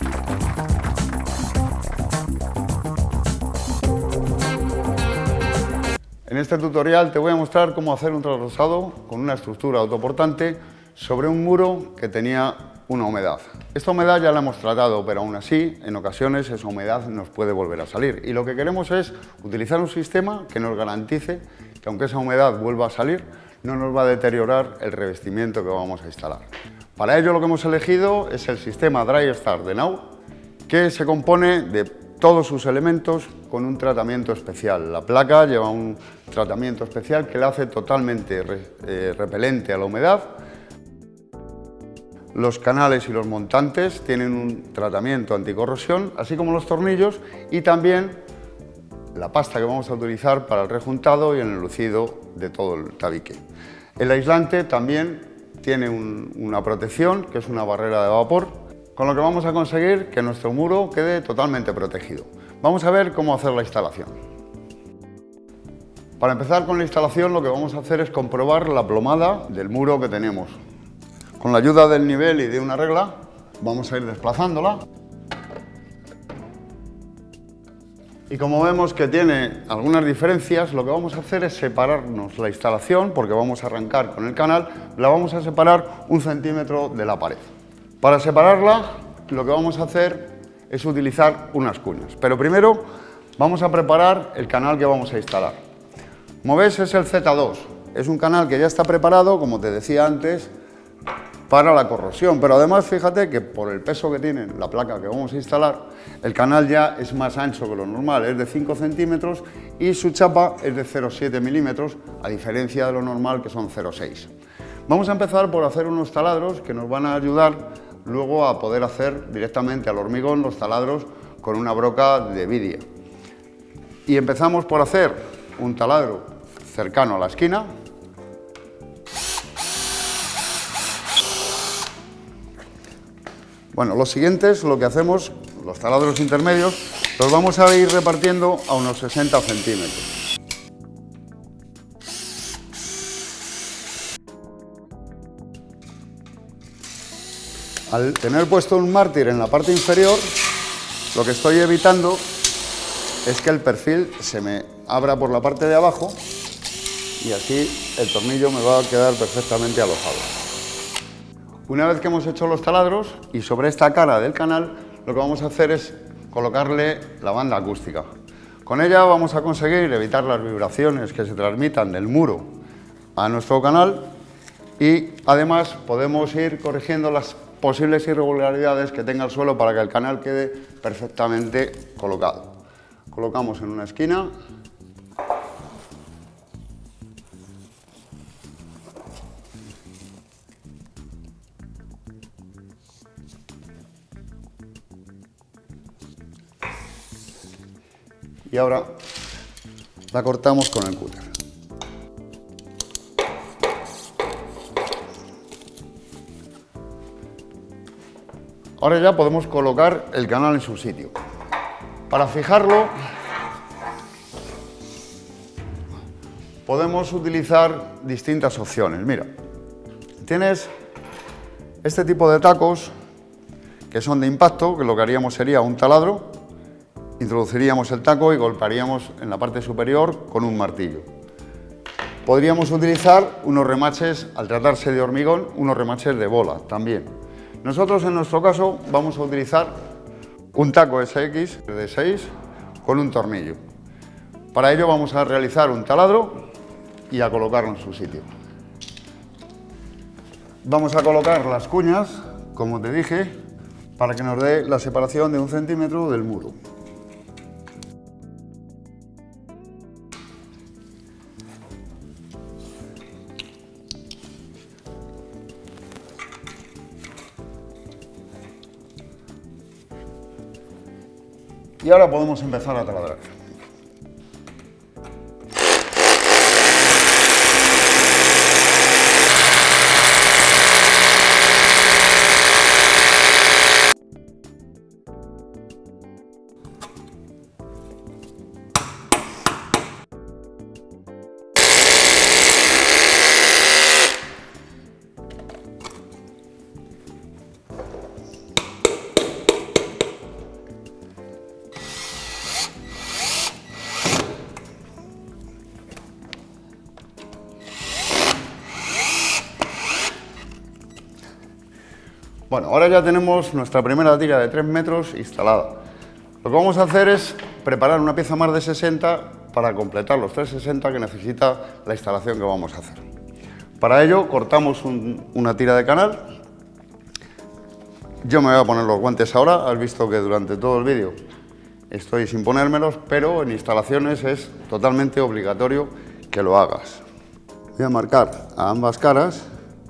En este tutorial te voy a mostrar cómo hacer un trasrosado con una estructura autoportante sobre un muro que tenía una humedad. Esta humedad ya la hemos tratado, pero aún así, en ocasiones esa humedad nos puede volver a salir. Y lo que queremos es utilizar un sistema que nos garantice que aunque esa humedad vuelva a salir, no nos va a deteriorar el revestimiento que vamos a instalar. Para ello lo que hemos elegido es el sistema DryStar de Nau, que se compone de todos sus elementos con un tratamiento especial. La placa lleva un tratamiento especial que la hace totalmente repelente a la humedad. Los canales y los montantes tienen un tratamiento anticorrosión, así como los tornillos y también la pasta que vamos a utilizar para el rejuntado y el enlucido de todo el tabique. El aislante también tiene una protección, que es una barrera de vapor, con lo que vamos a conseguir que nuestro muro quede totalmente protegido. Vamos a ver cómo hacer la instalación. Para empezar con la instalación, lo que vamos a hacer es comprobar la plomada del muro que tenemos. Con la ayuda del nivel y de una regla, vamos a ir desplazándola. Y como vemos que tiene algunas diferencias, lo que vamos a hacer es separarnos la instalación, porque vamos a arrancar con el canal, la vamos a separar 1 centímetro de la pared. Para separarla, lo que vamos a hacer es utilizar unas cuñas, pero primero vamos a preparar el canal que vamos a instalar. Como ves, es el Z2, es un canal que ya está preparado, como te decía antes, para la corrosión, pero además fíjate que por el peso que tiene la placa que vamos a instalar, el canal ya es más ancho que lo normal, es de 5 centímetros y su chapa es de 0,7 milímetros, a diferencia de lo normal que son 0,6. Vamos a empezar por hacer unos taladros que nos van a ayudar luego a poder hacer directamente al hormigón los taladros con una broca de vidia. Y empezamos por hacer un taladro cercano a la esquina. Bueno, los siguientes, lo que hacemos, los taladros intermedios, los vamos a ir repartiendo a unos 60 centímetros. Al tener puesto un mártir en la parte inferior, lo que estoy evitando es que el perfil se me abra por la parte de abajo y así el tornillo me va a quedar perfectamente alojado. Una vez que hemos hecho los taladros y sobre esta cara del canal, lo que vamos a hacer es colocarle la banda acústica. Con ella vamos a conseguir evitar las vibraciones que se transmitan del muro a nuestro canal y además podemos ir corrigiendo las posibles irregularidades que tenga el suelo para que el canal quede perfectamente colocado. Colocamos en una esquina. Y ahora la cortamos con el cúter. Ahora ya podemos colocar el canal en su sitio. Para fijarlo, podemos utilizar distintas opciones. Mira, tienes este tipo de tacos que son de impacto, que lo que haríamos sería un taladro, introduciríamos el taco y golpearíamos en la parte superior con un martillo. Podríamos utilizar unos remaches, al tratarse de hormigón, unos remaches de bola también. Nosotros en nuestro caso vamos a utilizar un taco SX de 6 con un tornillo. Para ello vamos a realizar un taladro y a colocarlo en su sitio. Vamos a colocar las cuñas, como te dije, para que nos dé la separación de 1 centímetro del muro. Y ahora podemos empezar a taladrar. Bueno, ahora ya tenemos nuestra primera tira de 3 metros instalada. Lo que vamos a hacer es preparar una pieza más de 60 para completar los 360 que necesita la instalación que vamos a hacer. Para ello cortamos una tira de canal. Yo me voy a poner los guantes ahora, has visto que durante todo el vídeo estoy sin ponérmelos, pero en instalaciones es totalmente obligatorio que lo hagas. Voy a marcar a ambas caras.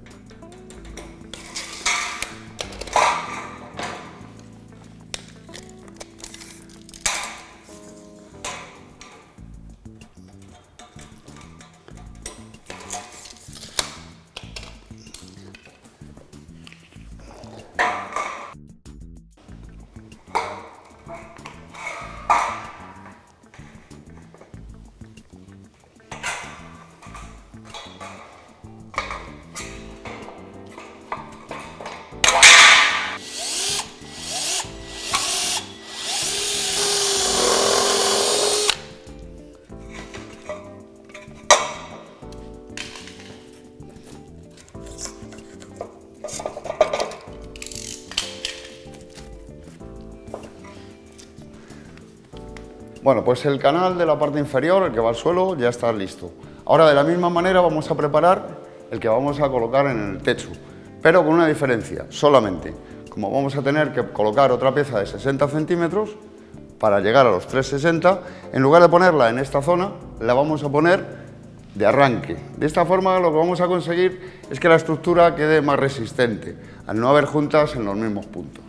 Bueno, pues el canal de la parte inferior, el que va al suelo, ya está listo. Ahora de la misma manera vamos a preparar el que vamos a colocar en el techo, pero con una diferencia, solamente. Como vamos a tener que colocar otra pieza de 60 centímetros para llegar a los 360, en lugar de ponerla en esta zona, la vamos a poner de arranque. De esta forma lo que vamos a conseguir es que la estructura quede más resistente, al no haber juntas en los mismos puntos.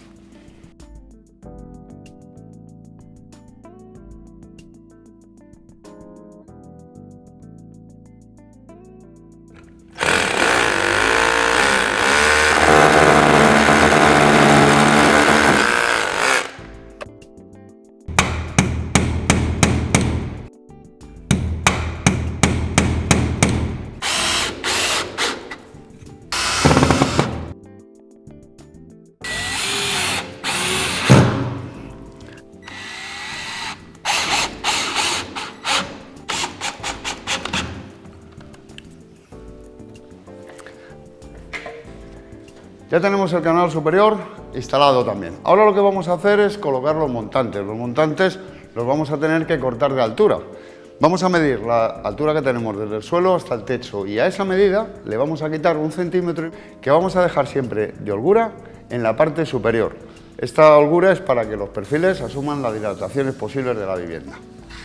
Ya tenemos el canal superior instalado también. Ahora lo que vamos a hacer es colocar los montantes. Los montantes los vamos a tener que cortar de altura. Vamos a medir la altura que tenemos desde el suelo hasta el techo y a esa medida le vamos a quitar 1 centímetro que vamos a dejar siempre de holgura en la parte superior. Esta holgura es para que los perfiles asuman las dilataciones posibles de la vivienda.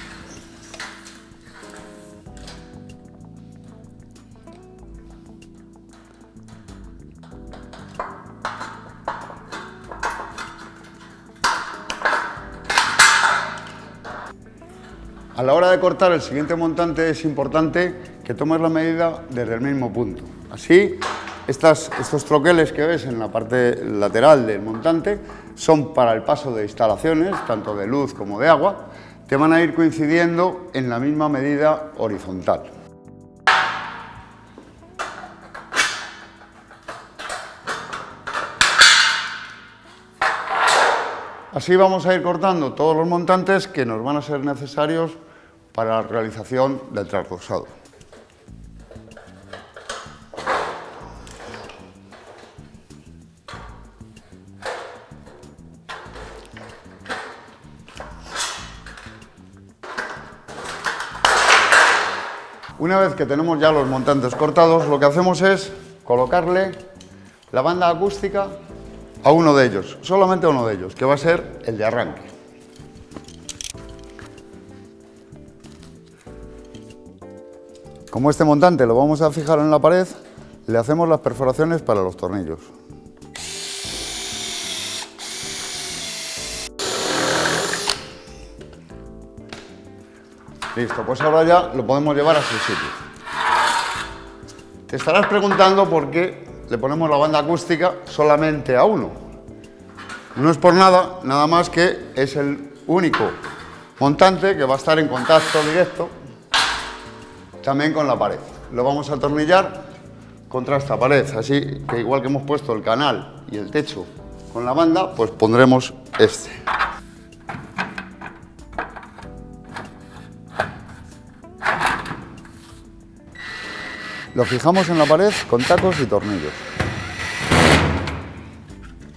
A la hora de cortar el siguiente montante es importante que tomes la medida desde el mismo punto. Así, estos troqueles que ves en la parte lateral del montante son para el paso de instalaciones, tanto de luz como de agua, te van a ir coincidiendo en la misma medida horizontal. Así vamos a ir cortando todos los montantes que nos van a ser necesarios para la realización del trasdosado. Una vez que tenemos ya los montantes cortados, lo que hacemos es colocarle la banda acústica a uno de ellos, solamente a uno de ellos, que va a ser el de arranque. Como este montante lo vamos a fijar en la pared, le hacemos las perforaciones para los tornillos. Listo, pues ahora ya lo podemos llevar a su sitio. Te estarás preguntando por qué le ponemos la banda acústica solamente a uno. No es por nada, nada más que es el único montante que va a estar en contacto directo también con la pared. Lo vamos a atornillar contra esta pared, así que igual que hemos puesto el canal y el techo con la banda, pues pondremos este. Lo fijamos en la pared con tacos y tornillos.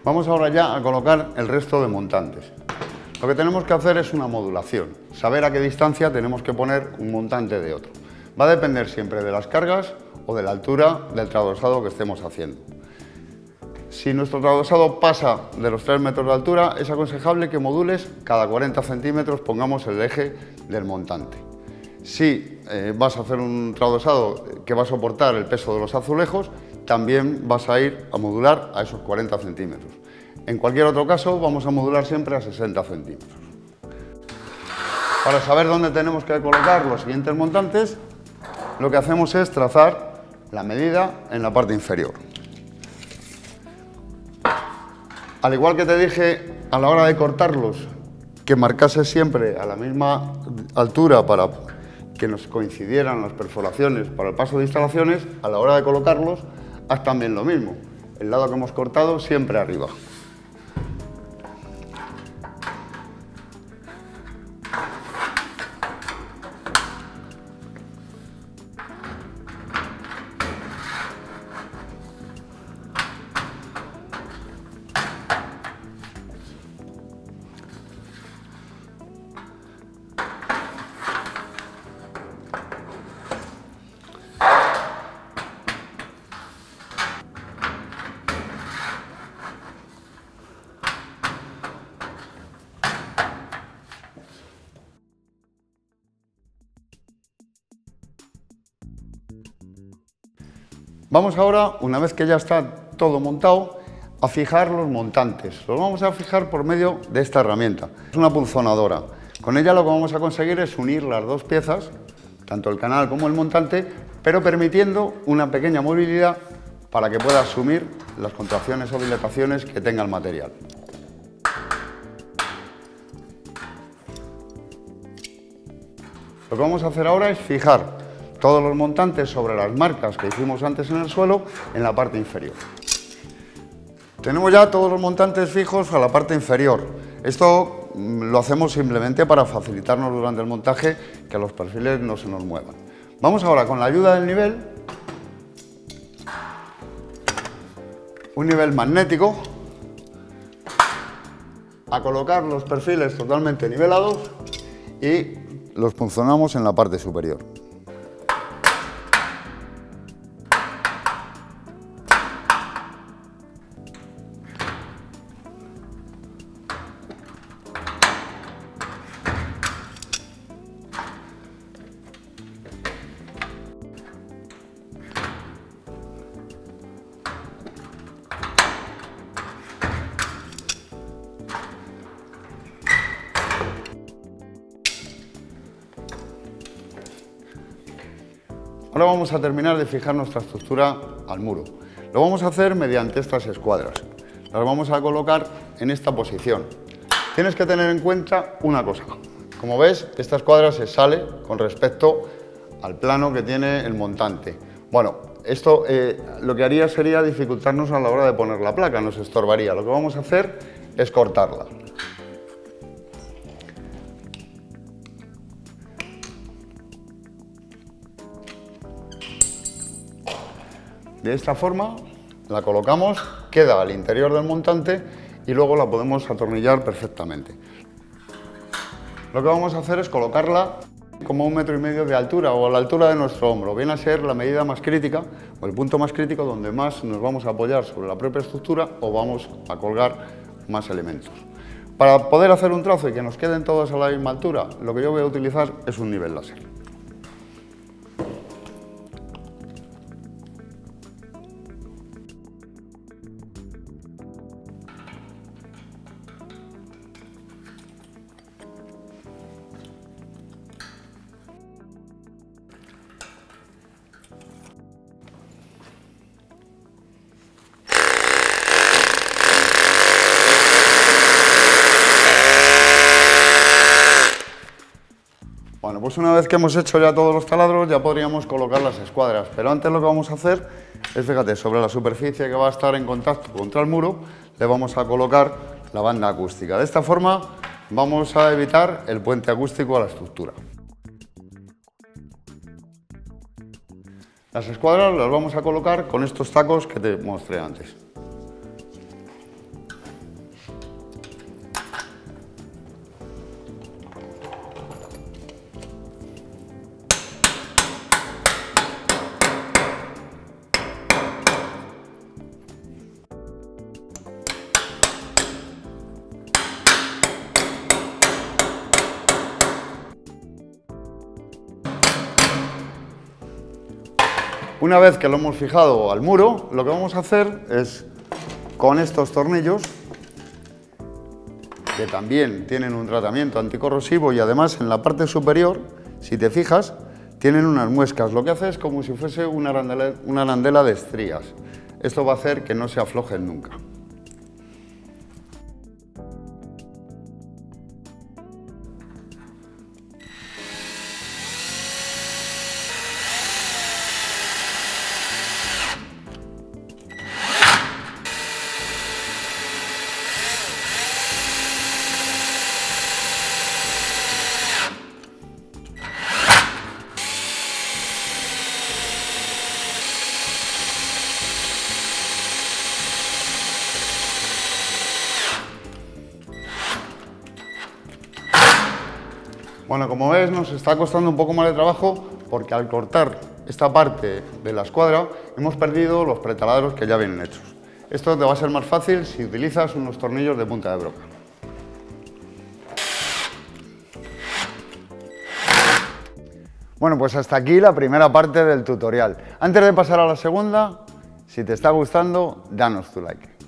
Vamos ahora ya a colocar el resto de montantes. Lo que tenemos que hacer es una modulación, saber a qué distancia tenemos que poner un montante de otro. Va a depender siempre de las cargas o de la altura del trasdosado que estemos haciendo. Si nuestro trasdosado pasa de los 3 metros de altura, es aconsejable que modules cada 40 centímetros, pongamos el eje del montante. Si vas a hacer un trasdosado que va a soportar el peso de los azulejos, también vas a ir a modular a esos 40 centímetros. En cualquier otro caso, vamos a modular siempre a 60 centímetros. Para saber dónde tenemos que colocar los siguientes montantes, lo que hacemos es trazar la medida en la parte inferior. Al igual que te dije a la hora de cortarlos, que marcase siempre a la misma altura para que nos coincidieran las perforaciones para el paso de instalaciones, a la hora de colocarlos, haz también lo mismo. El lado que hemos cortado siempre arriba. Vamos ahora, una vez que ya está todo montado, a fijar los montantes. Los vamos a fijar por medio de esta herramienta. Es una punzonadora. Con ella lo que vamos a conseguir es unir las dos piezas, tanto el canal como el montante, pero permitiendo una pequeña movilidad para que pueda asumir las contracciones o dilataciones que tenga el material. Lo que vamos a hacer ahora es fijar todos los montantes sobre las marcas que hicimos antes en el suelo en la parte inferior. Tenemos ya todos los montantes fijos a la parte inferior. Esto lo hacemos simplemente para facilitarnos durante el montaje que los perfiles no se nos muevan. Vamos ahora, con la ayuda del nivel, un nivel magnético, a colocar los perfiles totalmente nivelados y los punzonamos en la parte superior. Ahora vamos a terminar de fijar nuestra estructura al muro. Lo vamos a hacer mediante estas escuadras. Las vamos a colocar en esta posición. Tienes que tener en cuenta una cosa. Como ves, esta escuadra se sale con respecto al plano que tiene el montante. Bueno, esto lo que haría sería dificultarnos a la hora de poner la placa, nos estorbaría. Lo que vamos a hacer es cortarla. De esta forma la colocamos, queda al interior del montante y luego la podemos atornillar perfectamente. Lo que vamos a hacer es colocarla como 1,5 metros de altura o a la altura de nuestro hombro. Viene a ser la medida más crítica o el punto más crítico donde más nos vamos a apoyar sobre la propia estructura o vamos a colgar más elementos. Para poder hacer un trazo y que nos queden todos a la misma altura, lo que yo voy a utilizar es un nivel láser. Bueno, pues una vez que hemos hecho ya todos los taladros, ya podríamos colocar las escuadras. Pero antes lo que vamos a hacer es, fíjate, sobre la superficie que va a estar en contacto contra el muro, le vamos a colocar la banda acústica. De esta forma vamos a evitar el puente acústico a la estructura. Las escuadras las vamos a colocar con estos tacos que te mostré antes. Una vez que lo hemos fijado al muro, lo que vamos a hacer es, con estos tornillos, que también tienen un tratamiento anticorrosivo y además en la parte superior, si te fijas, tienen unas muescas. Lo que hace es como si fuese una arandela de estrías. Esto va a hacer que no se aflojen nunca. Bueno, como ves, nos está costando un poco más de trabajo porque al cortar esta parte de la escuadra hemos perdido los pretaladros que ya vienen hechos. Esto te va a ser más fácil si utilizas unos tornillos de punta de broca. Bueno, pues hasta aquí la primera parte del tutorial. Antes de pasar a la segunda, si te está gustando, danos tu like.